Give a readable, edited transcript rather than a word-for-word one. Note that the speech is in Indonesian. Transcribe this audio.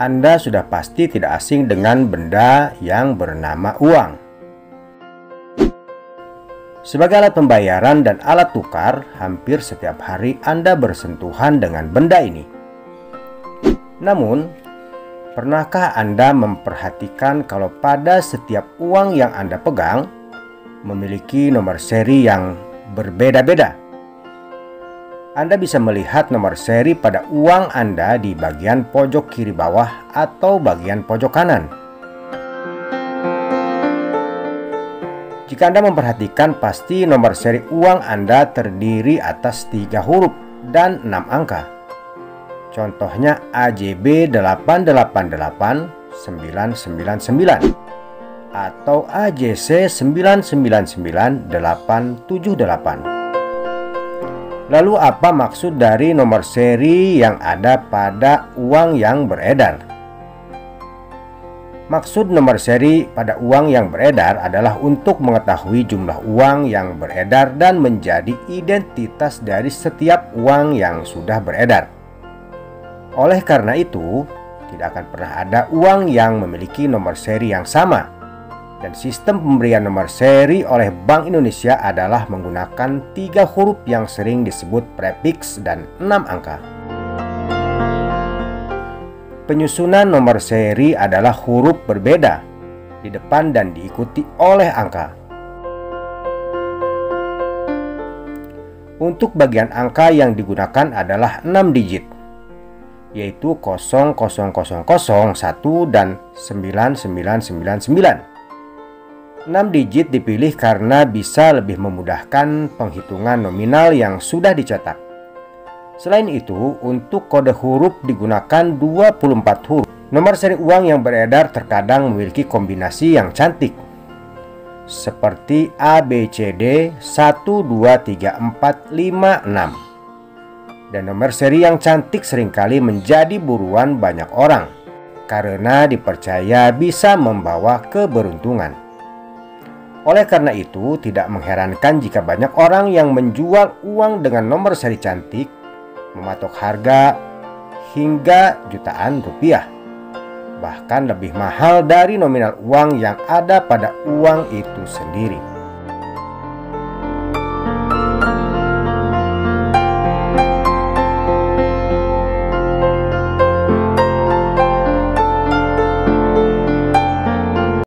Anda sudah pasti tidak asing dengan benda yang bernama uang. Sebagai alat pembayaran dan alat tukar, hampir setiap hari Anda bersentuhan dengan benda ini. Namun, pernahkah Anda memperhatikan kalau pada setiap uang yang Anda pegang memiliki nomor seri yang berbeda-beda? Anda bisa melihat nomor seri pada uang Anda di bagian pojok kiri bawah atau bagian pojok kanan. Jika Anda memperhatikan, pasti nomor seri uang Anda terdiri atas 3 huruf dan 6 angka. Contohnya AJB 888999 atau AJC 999878. Lalu apa maksud dari nomor seri yang ada pada uang yang beredar? Maksud nomor seri pada uang yang beredar adalah untuk mengetahui jumlah uang yang beredar dan menjadi identitas dari setiap uang yang sudah beredar. Oleh karena itu, tidak akan pernah ada uang yang memiliki nomor seri yang sama. Dan sistem pemberian nomor seri oleh Bank Indonesia adalah menggunakan 3 huruf yang sering disebut prefiks dan 6 angka. Penyusunan nomor seri adalah huruf berbeda di depan dan diikuti oleh angka. Untuk bagian angka yang digunakan adalah 6 digit, yaitu 0000, 1 dan 9999. 6 digit dipilih karena bisa lebih memudahkan penghitungan nominal yang sudah dicetak. Selain itu, untuk kode huruf digunakan 24 huruf. Nomor seri uang yang beredar terkadang memiliki kombinasi yang cantik, seperti ABCD 1234556. Dan nomor seri yang cantik seringkali menjadi buruan banyak orang karena dipercaya bisa membawa keberuntungan. Oleh karena itu, tidak mengherankan jika banyak orang yang menjual uang dengan nomor seri cantik mematok harga hingga jutaan rupiah, bahkan lebih mahal dari nominal uang yang ada pada uang itu sendiri.